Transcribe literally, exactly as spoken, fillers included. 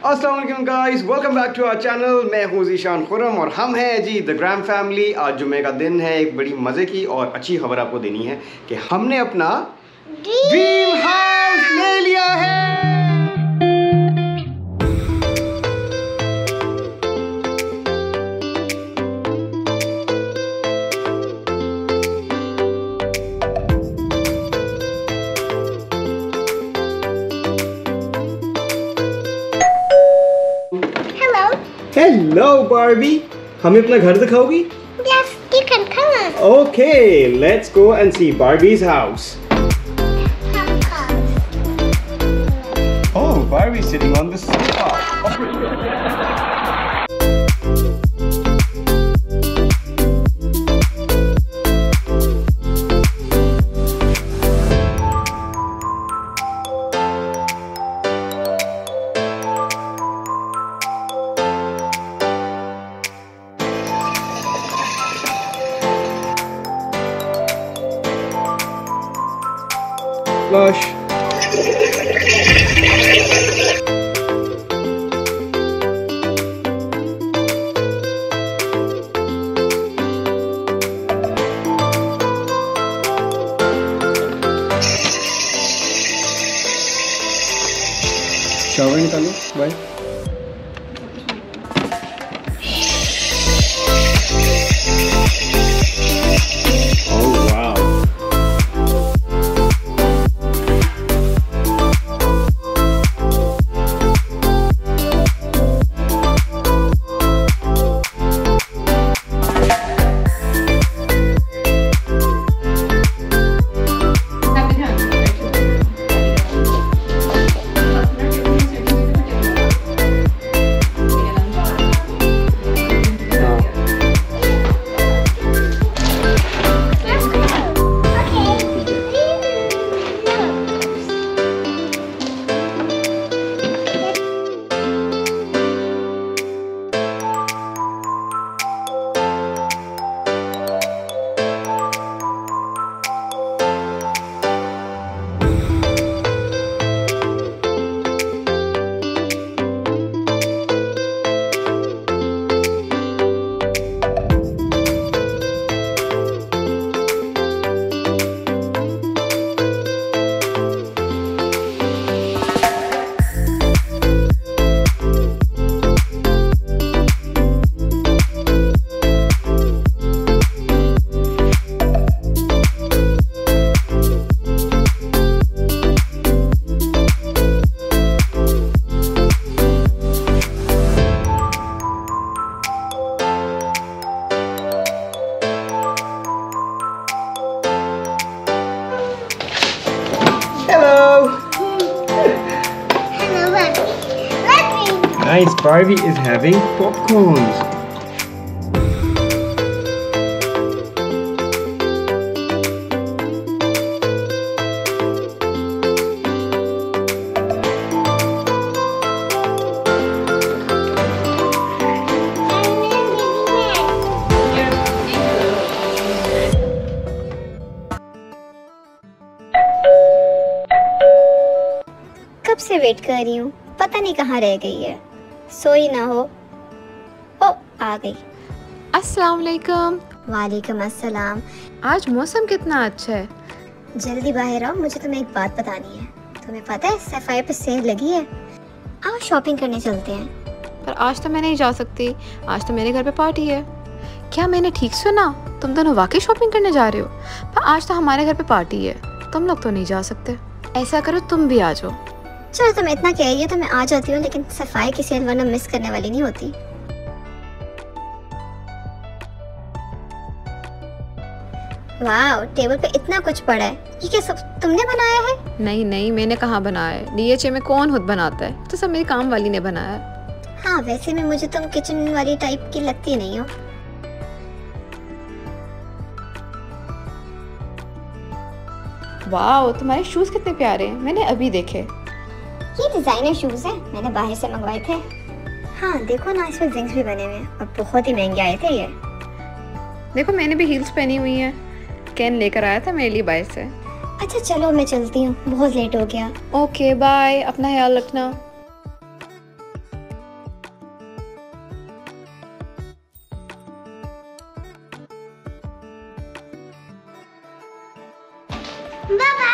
अस्सलाम वालेकुम guys, welcome back to our channel. मैं हूँ ज़ीशान खुरम और हम हैं जी द ग्राम फैमिली। आज जुम्मे का दिन है। एक बड़ी मज़े की और अच्छी खबर आपको देनी है कि हमने अपना ड्रीम हाउस ले लिया है। हेलो बार्बी, हमें अपना घर दिखाओगी? Yes, you can come. Okay, let's go and see Barbie's house. Oh, Barbie's sitting on the sofa. Flush. Shower निकालो, bye. Nice, Barbie is having popcorns. कब से वेट कर रही हूँ, पता नहीं कहाँ रह गई है। सोई ना हो। ओ, आ गई। अस्सलाम वालेकुम। वालेकुम अस्सलाम। आज मौसम कितना अच्छा है। जल्दी बाहर आओ, मुझे तुम्हें एक बात बतानी है। तुम्हें पता है सफाई पे सेल लगी है, आओ शॉपिंग करने चलते हैं। पर आज तो मैं नहीं जा सकती, आज तो मेरे घर पे पार्टी है। क्या मैंने ठीक सुना? तुम दोनों वाकई शॉपिंग करने जा रहे हो? पर आज तो हमारे घर पे पार्टी है, तुम लोग तो नहीं जा सकते। ऐसा करो तुम भी आ जाओ। चलो तुम इतना कह रही हो तो मैं आ जाती हूँ, लेकिन सफाई की सेल वरना मिस करने वाली नहीं होती। वाह, टेबल पे इतना कुछ पड़ा है। ये क्या सब तुमने बनाया है? नहीं नहीं, मैंने कहाँ बनाया है। डीएचए में कौन खुद बनाता है, तो सब मेरी काम वाली ने बनाया है। हाँ, वैसे में मुझे तुम किचन वाली टाइप की लगती नहीं हो। वाह, तुम्हारे शूज कितने प्यारे हैं, मैंने अभी देखे। ये डिजाइनर शूज हैं, मैंने बाहर से मंगवाए थे। हाँ देखो ना, इसमें विंग्स भी बने हुए हैं और बहुत ही महंगे आए थे ये। देखो मैंने भी हील्स पहनी हुई हैं, कैन लेकर आया था मेरे लिए बाहर से। अच्छा चलो मैं चलती हूँ, बहुत लेट हो गया। ओके बाय, अपना ख्याल रखना। बाय।